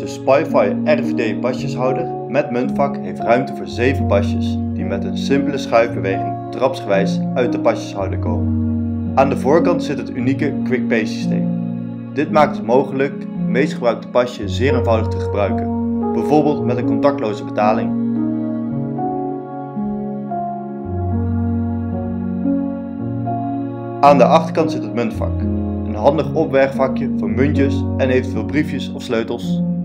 De Spy-Fy RFID pasjeshouder met muntvak heeft ruimte voor 7 pasjes die met een simpele schuifbeweging trapsgewijs uit de pasjeshouder komen. Aan de voorkant zit het unieke quick pay systeem. Dit maakt het mogelijk het meest gebruikte pasje zeer eenvoudig te gebruiken, bijvoorbeeld met een contactloze betaling. Aan de achterkant zit het muntvak, een handig opbergvakje voor muntjes en eventueel briefjes of sleutels.